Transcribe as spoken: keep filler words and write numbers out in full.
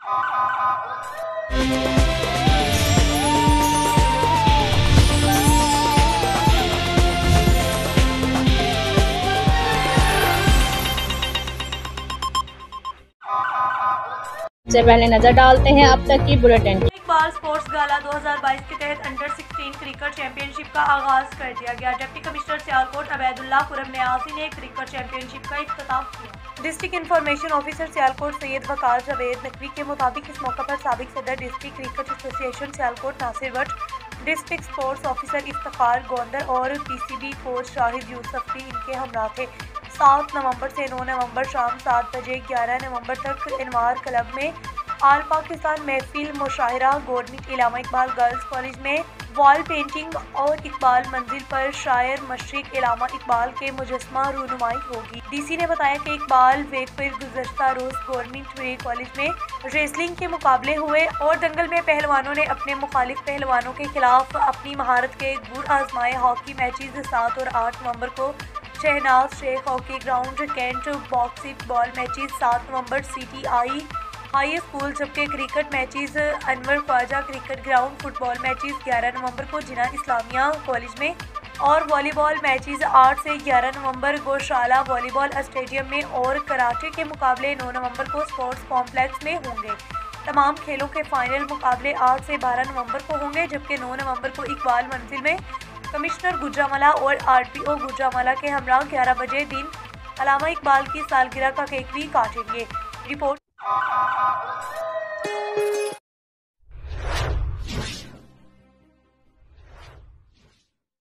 سے پہلے نظر ڈالتے ہیں اب تک کی بلیٹن۔ اقبال اسپورٹس گالا دو ہزار بائیس کے تحت under sixteen cricket championship کا آغاز کر دیا گیا۔ ڈپٹی کمشنر سیالکوٹ عبید اللہ خرم نیازی نے کرکٹ چیمپئن شپ کا افتتاح کیا۔ District information officer Sialkot Syed Waqar Javed Naqvi کے مطابق اس موقع پر سابق صدر district cricket association Sialkot Nasir Butt, district sports officer Iftikhar Gondar اور پی سی بی کوچ شاہد یوسف بھی ان کے ہمراہ تھے۔ سات نومبر سے نو نومبر شام سات بجے گیارہ نومبر تک انوار کلب میں آل پاکستان محفل مشاعرہ، گورنمنٹ علامہ اقبال گرلز کالج میں وال پینٹنگ اور اقبال منزل پر شاعر مشرق علامہ اقبال کے مجسمہ رونمائی ہوگی۔ ڈی سی نے بتایا کہ اقبال ویک پر گزشتہ روز گورنمنٹ وے کالج میں ریسلنگ کے مقابلے ہوئے اور دنگل میں پہلوانوں نے اپنے مخالف پہلوانوں کے خلاف اپنی مہارت کے گور آزمائے۔ ہاکی میچز سات اور آٹھ نومبر کو Shahnaz Sheikh hockey ground, Cantt basketball matches سات نومبر C T I high school, جبکہ cricket matches Anwar Khawaja cricket ground, football matches گیارہ نومبر کو جناح اسلامیہ کالج میں اور والی بال میچز آٹھ سے گیارہ نومبر گوشالہ والی بال اسٹیڈیم میں اور کراٹے کے مقابلے نو نومبر کو اسپورٹس کمپلیکس میں ہوں گے۔ تمام کھیلوں کے فائنل مقابلے آٹھ سے بارہ نومبر کو ہوں گے، جبکہ نو نومبر کو اقبال منزل میں کمشنر گجرانوالہ اور آر ٹی او گجرانوالہ کے ہمراہ گیارہ بجے دن علامہ اقبال کی سالگرہ کا کیک بھی کاٹیں گے۔ رپورٹ